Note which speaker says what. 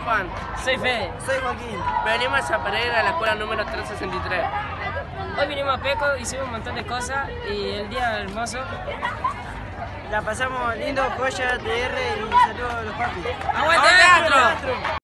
Speaker 1: Juan.
Speaker 2: Soy Fede.
Speaker 3: Soy Joaquín.
Speaker 1: Venimos a Pereira a la escuela número 363.
Speaker 2: Hoy vinimos a Peco, hicimos un montón de cosas y el día hermoso.
Speaker 3: La pasamos lindo, joya, TR y saludos a los papis.
Speaker 2: ¡Aguante Astro!